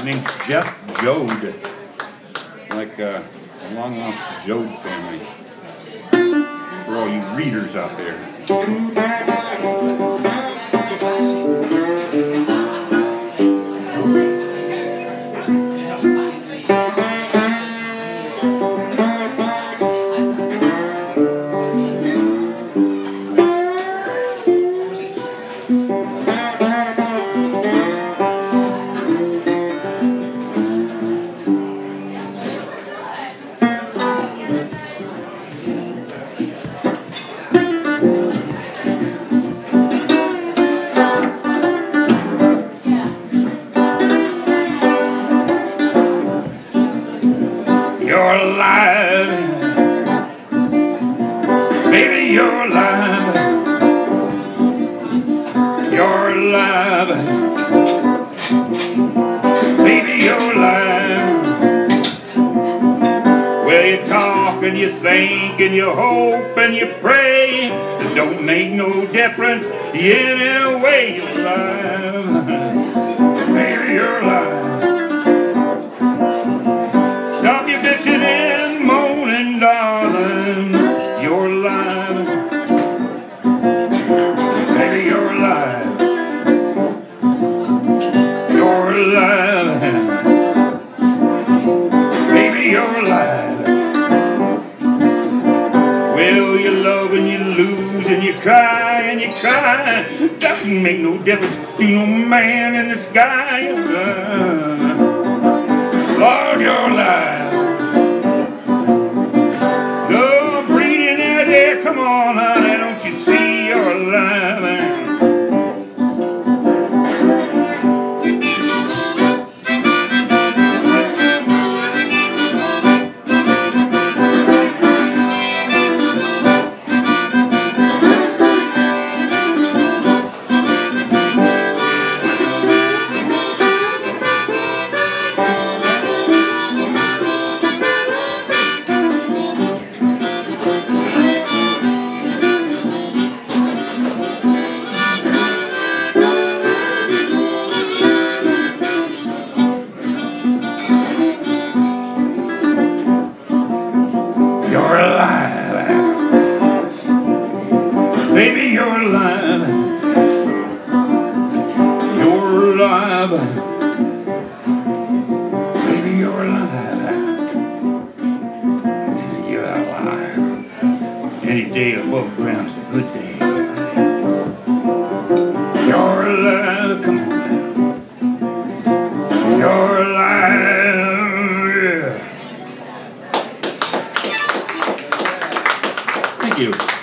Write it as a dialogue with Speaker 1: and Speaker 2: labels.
Speaker 1: name's Jeff Joad, like a long-lost Joad family. For all you readers out there. You're alive, baby, you're alive, you're alive, baby, you're alive. Well, you talk and you think and you hope and you pray, it don't make no difference any way. You're alive, baby, you're alive. Stop your bitching and moaning, darling. You're alive, baby, you're alive. You're alive, baby, you're alive. Well, you love and you lose and you cry and you cry. Doesn't make no difference to no man in the sky. Lord, you're alive. No breathing out there, come on, honey, don't you see you're alive, man? You're alive, baby, you're alive, you're alive, baby, you're alive, you're alive. Any day above ground is a good day. You're alive, come on now. You're alive, yeah. Thank you.